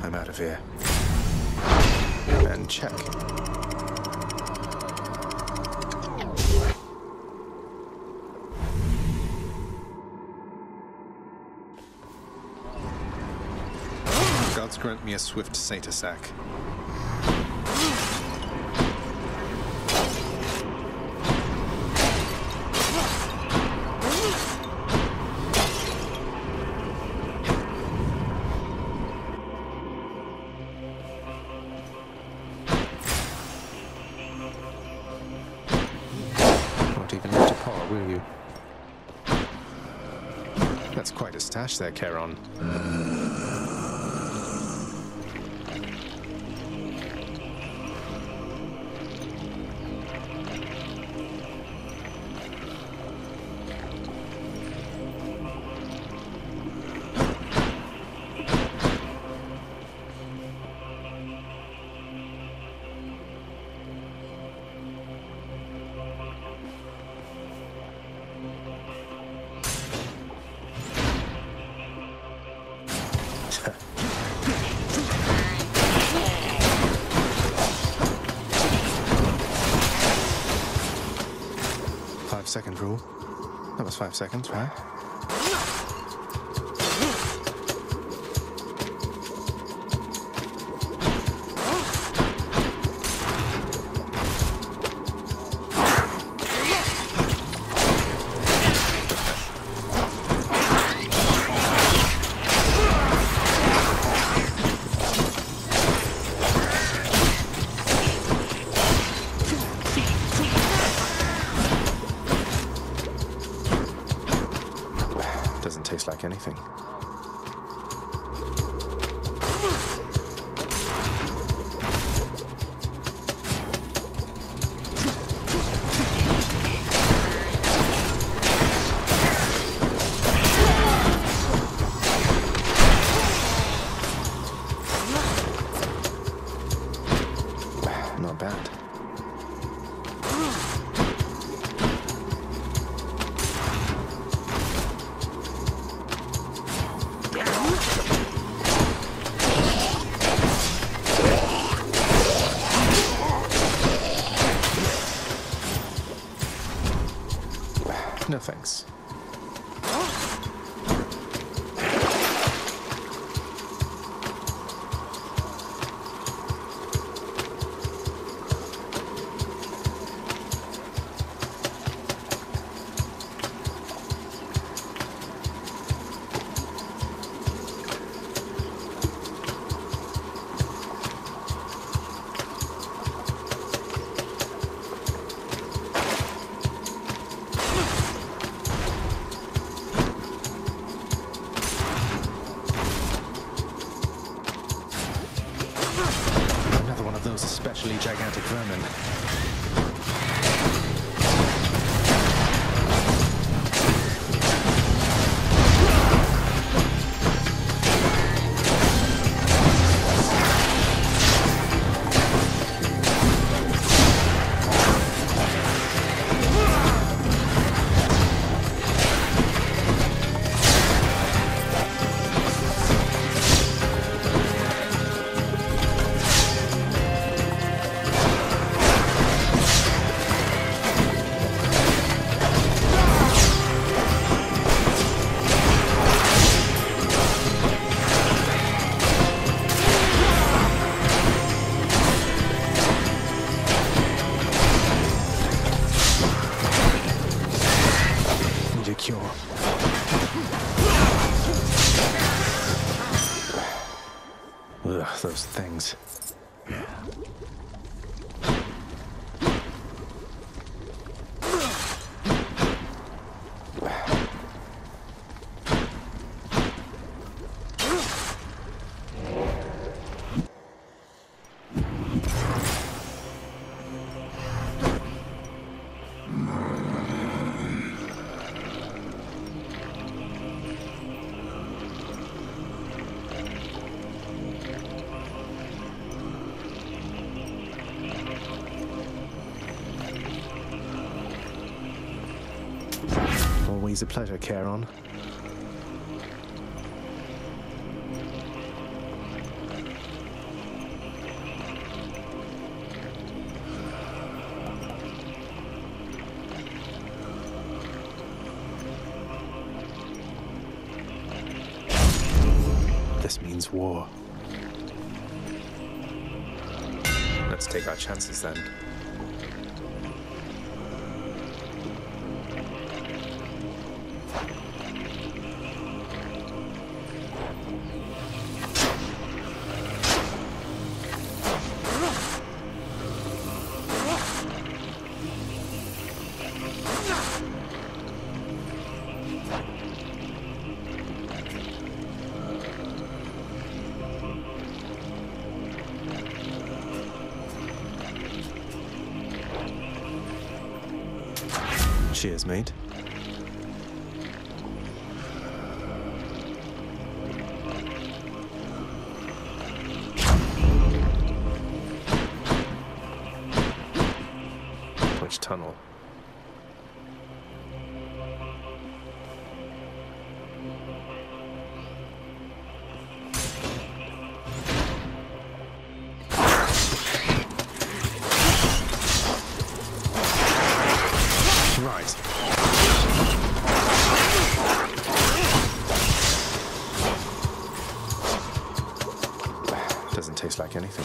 I'm out of here. And check. Gods grant me a swift satyr sack. Won't even lift a paw, will you? That's quite a stash there, Charon. Second rule. That was 5 seconds, right? Doesn't taste like anything. Not bad. No thanks. Those especially gigantic vermin. Cure. Ugh, those things. Always a pleasure, Charon. This means war. Let's take our chances then. Cheers, mate. Which tunnel? Right. Doesn't taste like anything.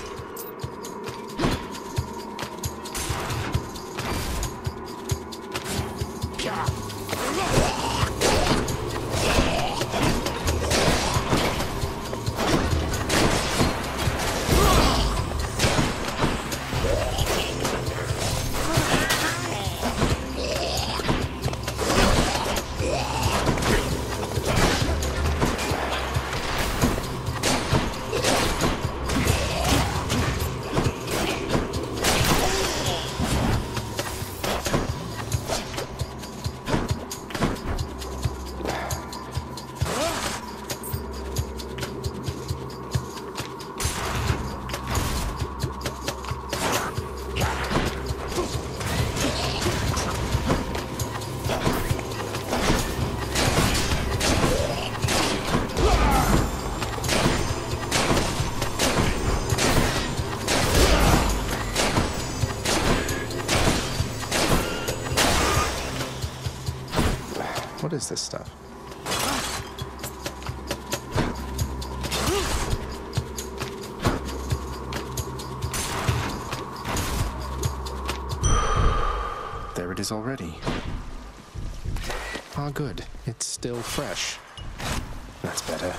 What is this stuff? There it is already. Ah, good. It's still fresh. That's better.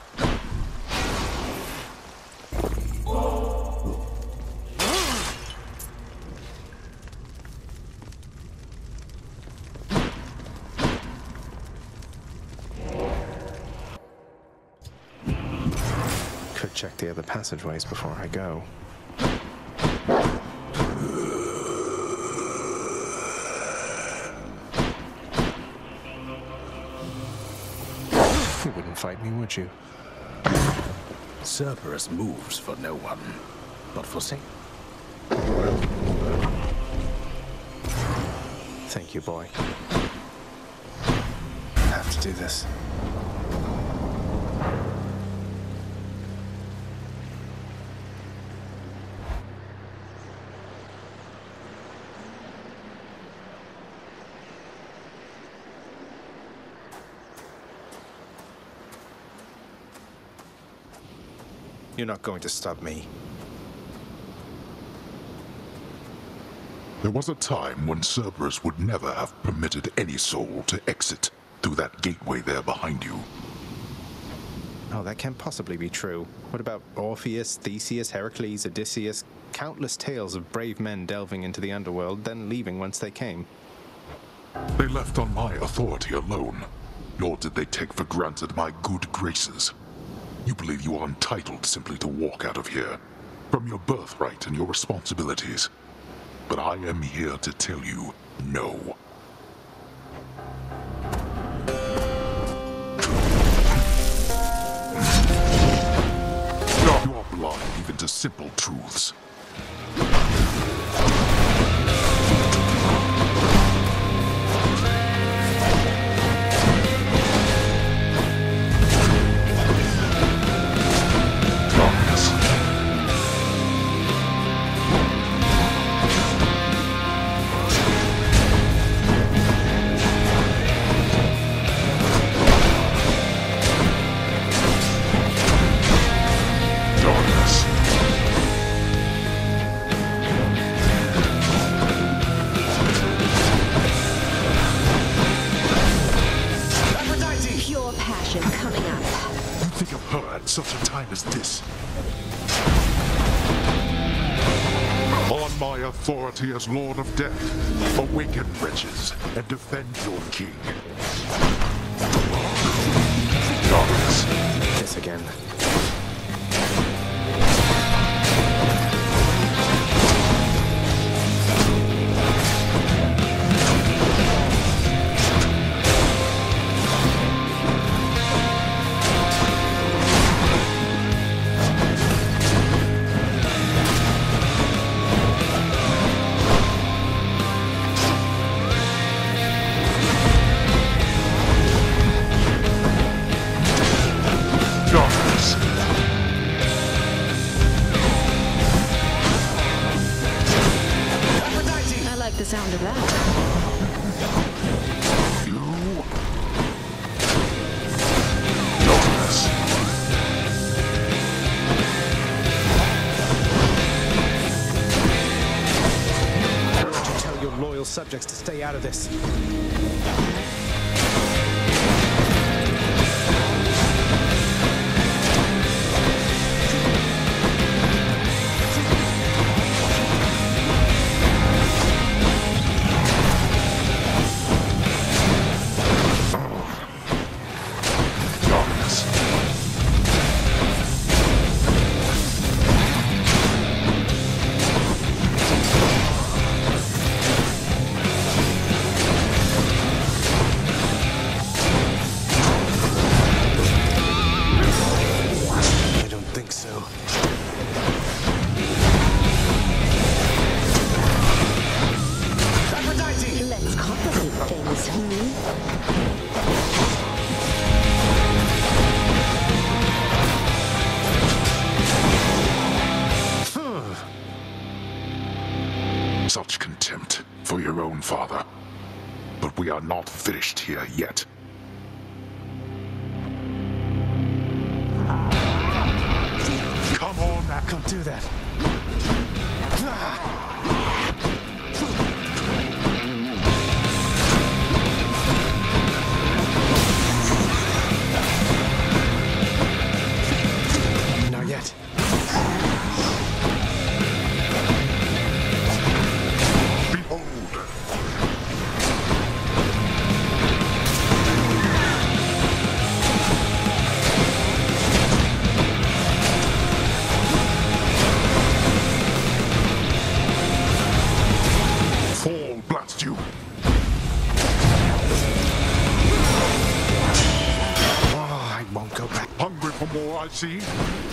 Could check the other passageways before I go. You wouldn't fight me, would you? Cerberus moves for no one, but for Satan. Thank you, boy. I have to do this. You're not going to stop me. There was a time when Cerberus would never have permitted any soul to exit through that gateway there behind you. Oh, that can't possibly be true. What about Orpheus, Theseus, Heracles, Odysseus? Countless tales of brave men delving into the underworld, then leaving whence they came. They left on my authority alone, nor did they take for granted my good graces. You believe you are entitled simply to walk out of here, from your birthright and your responsibilities. But I am here to tell you, no. You are blind even to simple truths. think of her at such a time as this? On my authority as Lord of Death, awaken wretches and defend your king. Darkness. This again. The sound of that. You... Darkness. Why don't you tell your loyal subjects to stay out of this? Let's complicate things, Such contempt for your own father. But we are not finished here yet. Come on now. Can't do that. Not yet. Behold. Fall, blast you. Oh, I won't go back. Hungry for more, I see.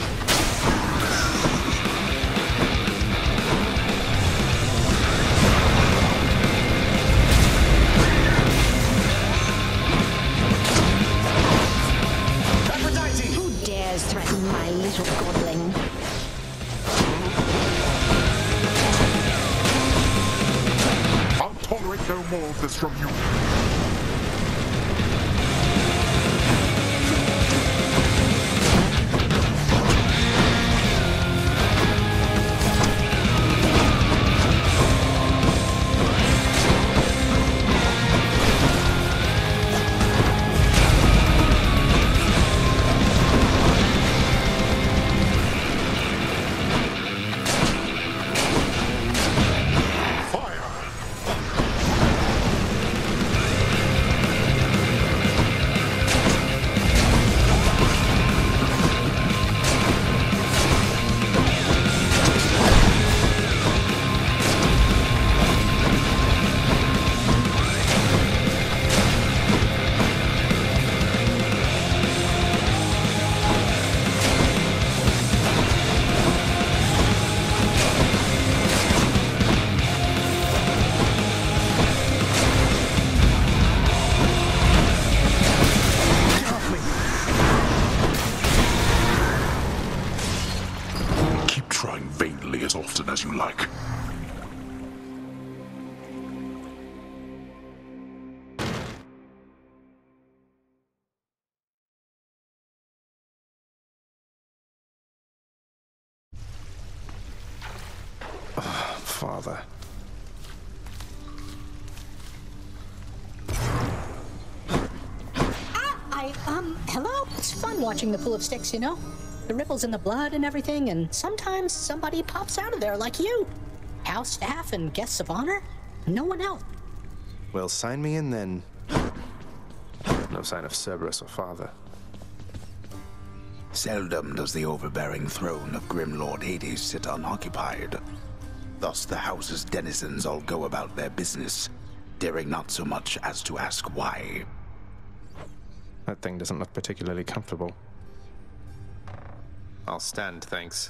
Who dares threaten my little godling? I'll tolerate no more of this from you. Keep trying vainly as often as you like. Father. Hello? It's fun watching the pool of sticks, you know? The ripples in the blood and everything, and sometimes somebody pops out of there like you. House staff and guests of honor. No one else. Well, sign me in then. No sign of Cerberus or father. Seldom does the overbearing throne of Grim Lord Hades sit unoccupied. Thus the house's denizens all go about their business, daring not so much as to ask why. That thing doesn't look particularly comfortable. I'll stand, thanks.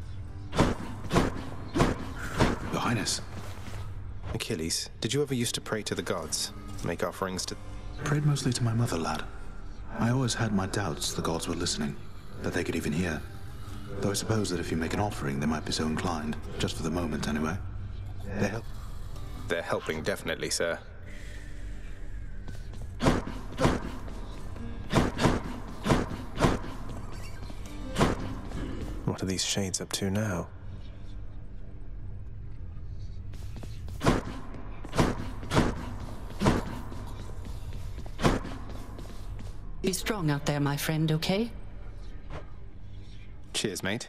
Your Highness. Achilles, did you ever used to pray to the gods? Make offerings to... Prayed mostly to my mother, lad. I always had my doubts the gods were listening, that they could even hear. Though I suppose that if you make an offering, they might be so inclined, just for the moment anyway. They're helping, definitely, sir. What are these shades up to now? Be strong out there, my friend, okay? Cheers, mate.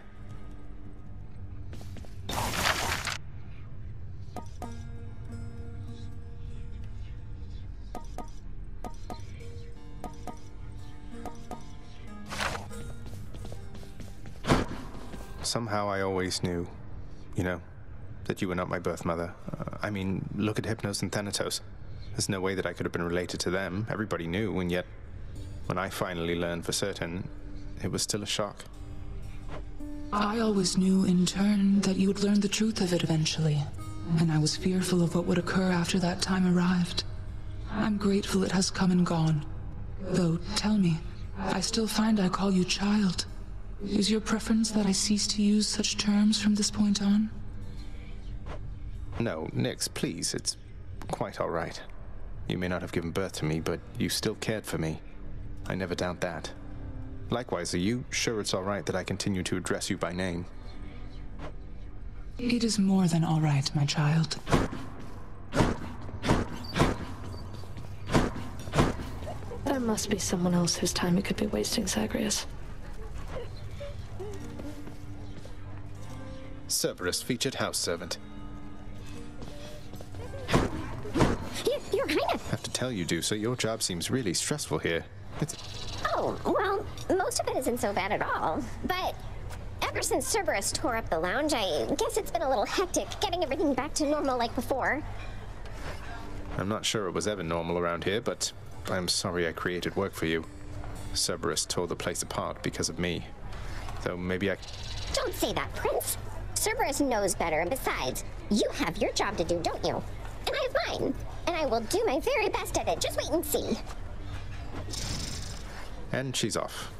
Somehow I always knew, you know, that you were not my birth mother. I mean, look at Hypnos and Thanatos. There's no way that I could have been related to them. Everybody knew, and yet, when I finally learned for certain, it was still a shock. I always knew, in turn, that you would learn the truth of it eventually, and I was fearful of what would occur after that time arrived. I'm grateful it has come and gone. Though, tell me, I still find I call you child. Is your preference that I cease to use such terms from this point on? No, Nyx, please, it's quite all right. You may not have given birth to me, but you still cared for me. I never doubt that. Likewise, are you sure it's all right that I continue to address you by name? It is more than all right, my child. There must be someone else whose time it could be wasting, Zagreus. Cerberus, featured house servant. Your Highness! I have to tell you, Dusa, your job seems really stressful here. Oh, well, most of it isn't so bad at all. But ever since Cerberus tore up the lounge, I guess it's been a little hectic getting everything back to normal like before. I'm not sure it was ever normal around here, but I'm sorry I created work for you. Cerberus tore the place apart because of me. Though maybe I... Don't say that, Prince. Cerberus knows better, and besides, you have your job to do, don't you? And I have mine. And I will do my very best at it. Just wait and see. And she's off.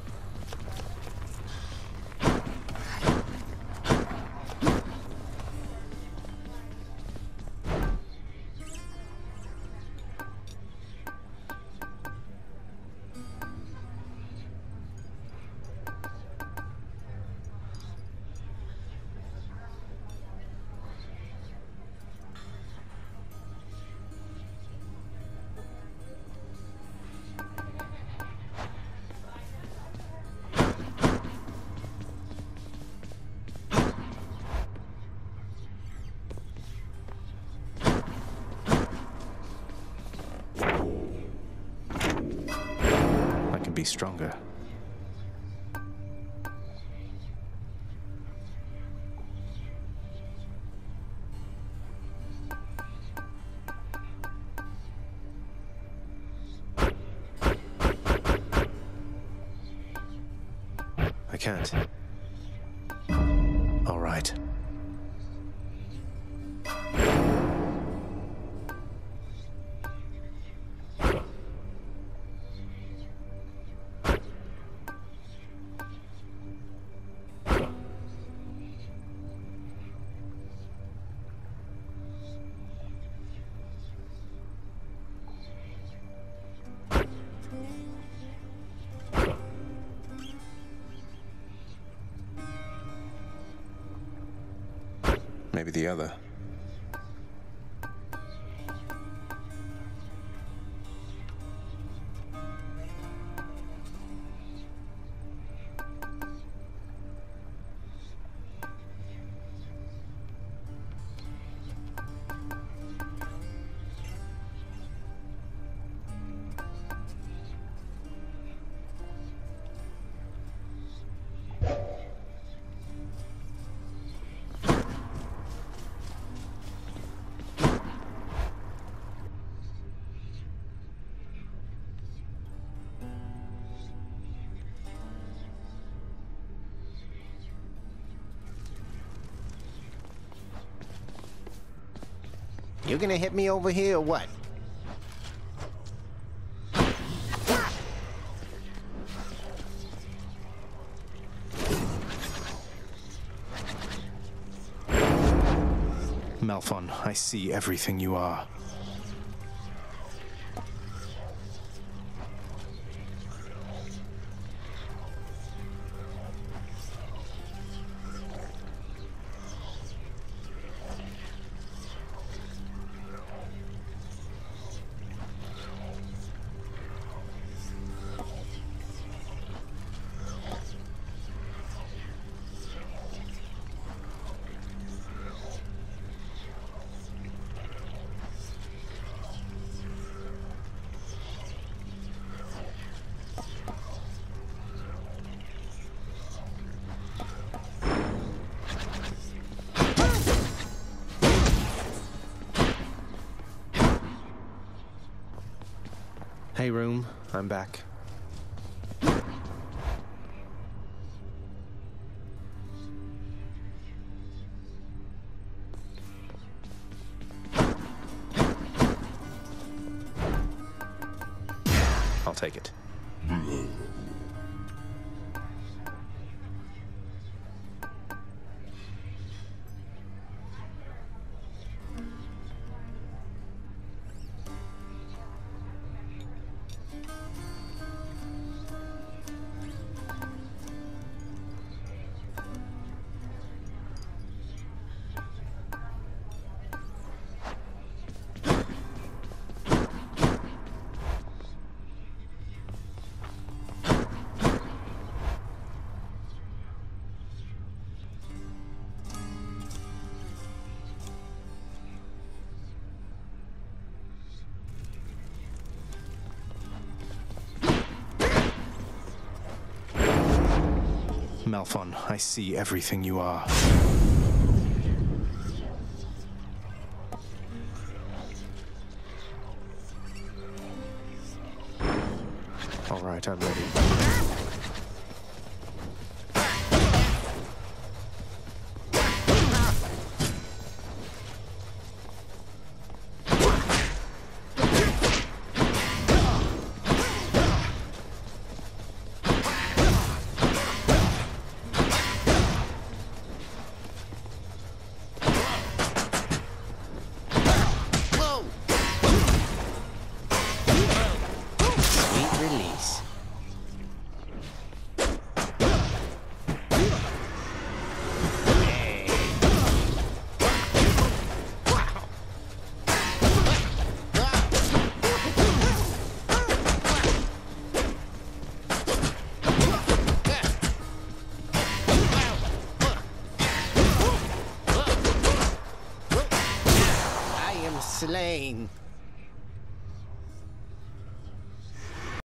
Be stronger. I can't. All right. Maybe the other. You gonna hit me over here or what? Malphon, I see everything you are. Hey, room. I'm back. I'll take it. Malphon, I see everything you are. All right, I'm ready. Slain.